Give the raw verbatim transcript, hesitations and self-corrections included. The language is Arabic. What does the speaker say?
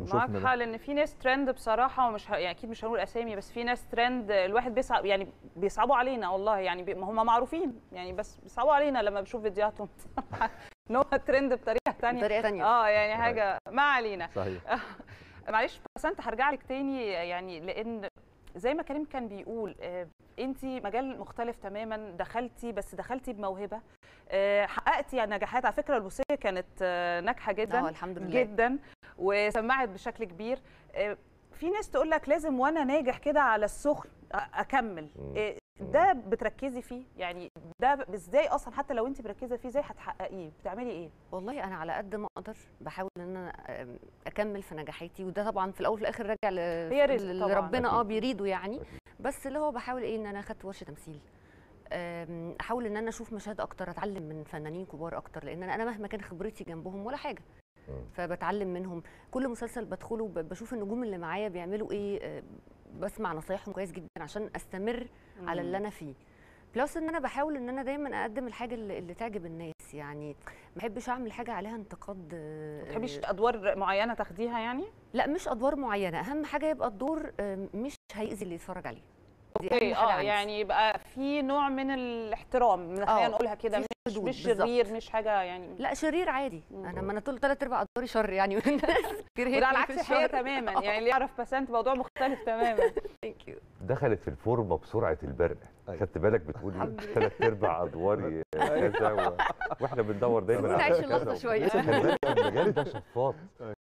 معاك حق، لان في ناس ترند بصراحه، ومش ه... يعني اكيد مش هنقول اسامي، بس في ناس ترند الواحد بيصعب يعني بيصعبوا علينا والله، يعني بي... هم معروفين يعني، بس بيصعبوا علينا لما بشوف فيديوهاتهم ان هو ترند بطريقه ثانيه بطريقه ثانيه اه يعني حاجه ما علينا. صحيح. معلش بس انت هرجع لك تاني، يعني لان زي ما كريم كان بيقول انت مجال مختلف تماما، دخلتي بس دخلتي بموهبه، حققتي يعني نجاحات. على فكره الوصيه كانت ناجحه جدا الحمد لله جدا وسمعت بشكل كبير. في ناس تقول لك لازم وانا ناجح كده على السخن اكمل، ده بتركزي فيه يعني؟ ده ازاي اصلا حتى لو انت مركزه فيه ازاي هتحققيه؟ بتعملي ايه؟ والله انا على قد ما اقدر بحاول ان انا اكمل في نجاحاتي، وده طبعا في الاول وفي الاخر راجع اللي ربنا اه بيريده يعني. بس اللي هو بحاول ايه، ان انا اخدت ورشه تمثيل، احاول ان انا اشوف مشاهد اكتر، اتعلم من فنانين كبار اكتر، لان انا مهما كان خبرتي جنبهم ولا حاجه، فبتعلم منهم. كل مسلسل بدخله بشوف النجوم اللي معايا بيعملوا ايه، بسمع نصايحهم كويس جدا عشان استمر مم. على اللي انا فيه. بلس ان انا بحاول ان انا دايما اقدم الحاجه اللي, اللي تعجب الناس، يعني ما بحبش اعمل حاجه عليها انتقاد. ما بتحبيش ادوار معينه تاخديها يعني؟ لا مش ادوار معينه، اهم حاجه يبقى الدور مش هيأذي اللي يتفرج عليه. اوكي اه يعني يبقى في نوع من الاحترام، خلينا نقولها كده، مش مش شرير، مش حاجه يعني. لا شرير عادي، مم. انا ما انا طول ثلاث ارباع ادواري شر يعني وده على عكس الحقيقه تماما يعني، اللي يعرف بسنت موضوع مختلف تماما. ثانك يو. دخلت في الفورمه بسرعه البرق، خدت بالك بتقولي ثلاث ارباع ادواري كذا واحنا بندور دايما على كذا، شويه. المجال ده شفاط.